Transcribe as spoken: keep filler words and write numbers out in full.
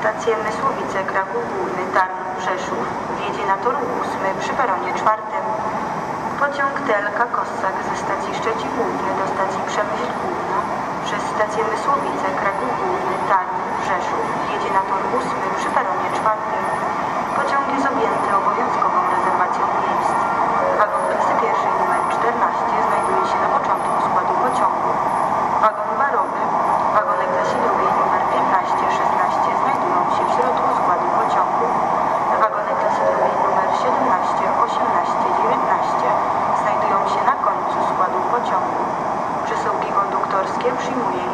stację Mysłowice, Kraków Główny, Tarnów, Rzeszów wjedzie na tor ósmy przy peronie czwartym. Pociąg T L K Kossak ze stacji Szczecin Główny do stacji Przemyśl Główna przez stację Mysłowice, Kraków Główny, Tarnów, Rzeszów jedzie na tor ósmy przy peronie czwartym. Pociąg jest objęty obowiązkową rezerwacją miejsc. Wagon klasy pierwszej numer czternaście znajduje się na początku składu pociągu. Wagon barowy, wagony klasy drugiej numer piętnaście szesnaście znajdują się w środku składu pociągu. Wagony klasy drugiej numer siedemnaście osiemnaście dziewiętnaście znajdują się na końcu składu pociągu. Przesyłki konduktorskie przyjmuje